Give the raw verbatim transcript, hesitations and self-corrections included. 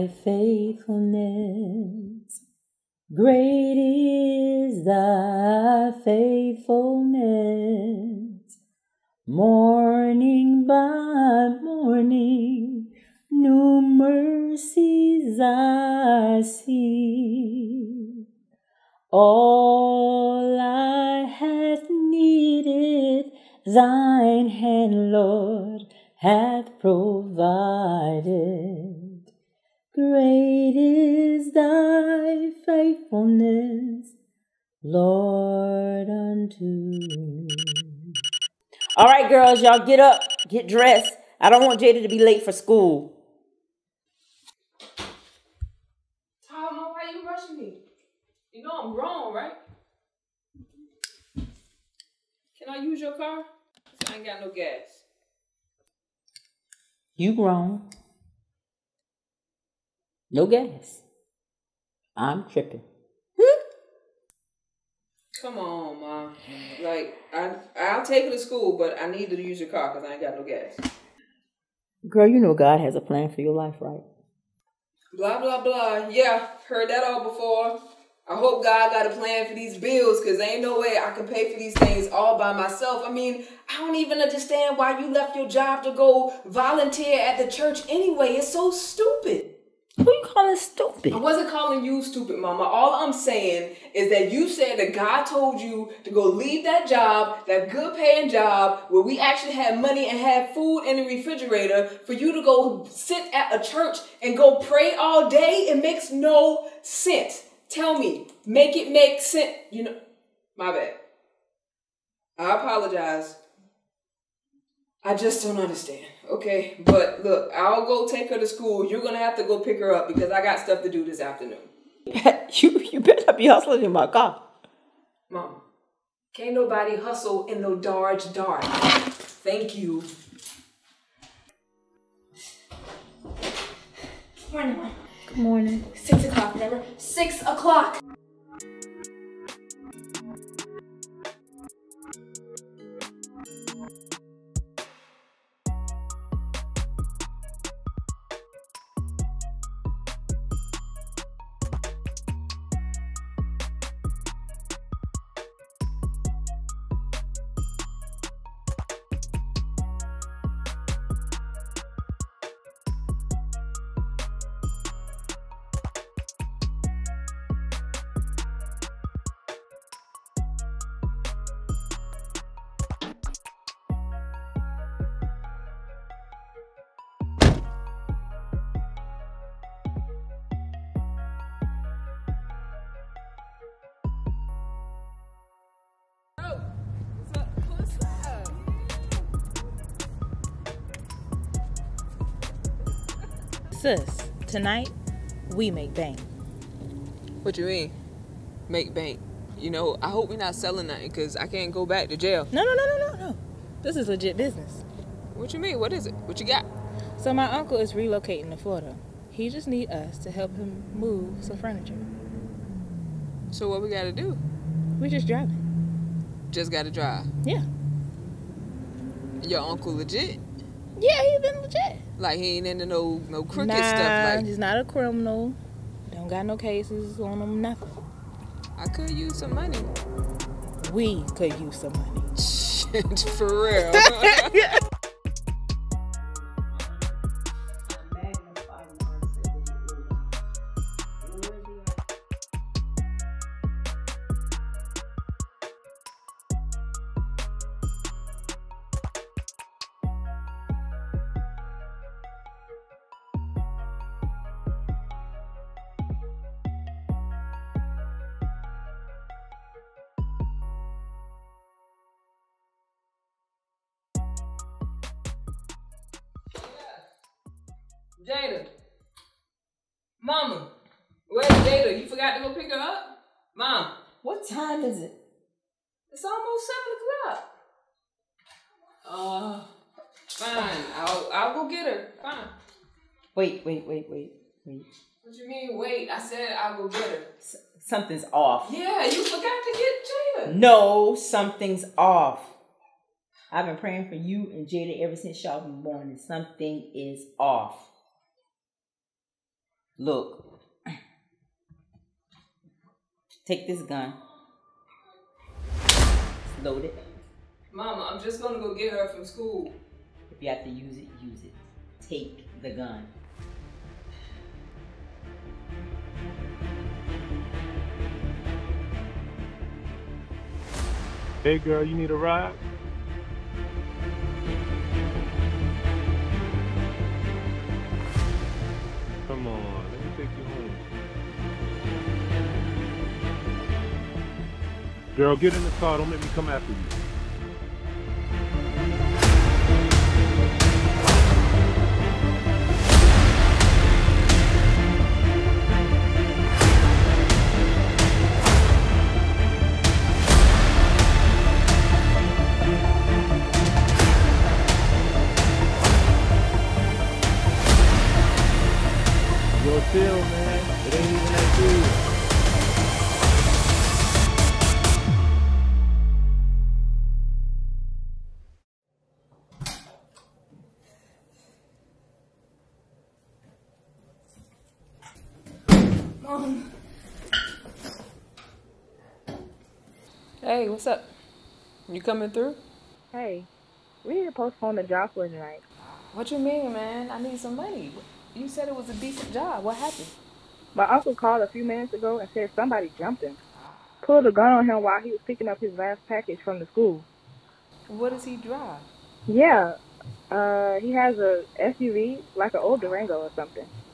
thy faithfulness. Great is thy faithfulness. Morning by morning, new mercies I see. All I have needed, thine hand, Lord, hath provided. Great is thy faithfulness, Lord, unto me. All right, girls, y'all get up, get dressed. I don't want Jada to be late for school. Tom, why are you rushing me? You know I'm grown, right? Can I use your car? I ain't got no gas. You grown. No gas. I'm tripping. Come on, Mom. Like, I, I'll take her to school, but I need to use your car because I ain't got no gas. Girl, you know God has a plan for your life, right? Blah, blah, blah. Yeah, heard that all before. I hope God got a plan for these bills because there ain't no way I can pay for these things all by myself. I mean, I don't even understand why you left your job to go volunteer at the church anyway. It's so stupid. Who you calling stupid? I wasn't calling you stupid, Mama. All I'm saying is that you said that God told you to go leave that job, that good paying job, where we actually had money and had food in the refrigerator, for you to go sit at a church and go pray all day. It makes no sense. Tell me, make it make sense. You know, my bad. I apologize. I just don't understand. Okay, but look, I'll go take her to school. You're going to have to go pick her up because I got stuff to do this afternoon. You, you better be hustling in my car. Mom, can't nobody hustle in no dark dark. Thank you. Good morning, Mom. Good morning. Six o'clock, remember? Six o'clock. Sis, tonight we make bank. What you mean? Make bank. You know, I hope we're not selling nothing because I can't go back to jail. No, no, no, no, no, no. This is legit business. What you mean? What is it? What you got? So my uncle is relocating to Florida. He just need us to help him move some furniture. So what we gotta do? We just driving. Just gotta drive. Yeah. Your uncle legit? Yeah, he's been legit. Like he ain't into no no crooked nah, stuff. Like he's not a criminal. Don't got no cases on him. Nothing. I could use some money. We could use some money. Shit, for real. Jada. Mama. Where's Jada? You forgot to go pick her up? Mom. What time is it? It's almost seven o'clock. Uh, fine. I'll I'll go get her. Fine. Wait, wait, wait, wait, wait. What you mean, wait? I said I'll go get her. S- something's off. Yeah, you forgot to get Jada. No, something's off. I've been praying for you and Jada ever since y'all been born, and something is off. Look. Take this gun. It's loaded. Mama, I'm just gonna go get her from school. If you have to use it, use it. Take the gun. Hey girl, you need a ride? Come on, let me take you home. Girl, get in the car, don't make me come after you. Yo, chill, man. It ain't even that good. Mom. Hey, what's up? You coming through? Hey, we need to postpone the job for tonight. What you mean, man? I need some money. You said it was a decent job. What happened? My uncle called a few minutes ago and said somebody jumped him. Pulled a gun on him while he was picking up his last package from the school. What does he drive? Yeah, uh, he has a S U V, like an old Durango or something.